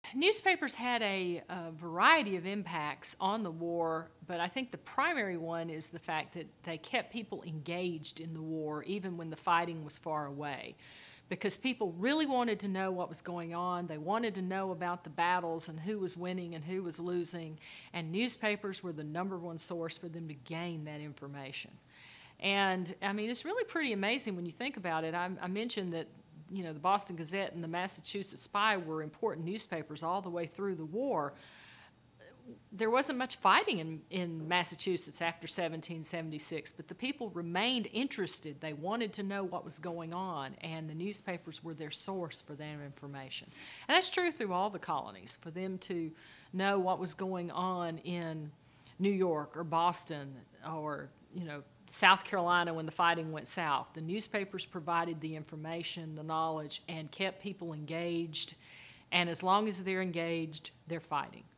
Newspapers had a variety of impacts on the war, but I think the primary one is the fact that they kept people engaged in the war even when the fighting was far away, because people really wanted to know what was going on. They wanted to know about the battles and who was winning and who was losing, and newspapers were the #1 source for them to gain that information. And I mean, it's really pretty amazing when you think about it. I mentioned that the Boston Gazette and the Massachusetts Spy were important newspapers all the way through the war. There wasn't much fighting in Massachusetts after 1776, but the people remained interested. They wanted to know what was going on, and the newspapers were their source for that information. And that's true through all the colonies. For them to know what was going on in New York or Boston or, South Carolina when the fighting went south, the newspapers provided the information, the knowledge, and kept people engaged. And as long as they're engaged, they're fighting.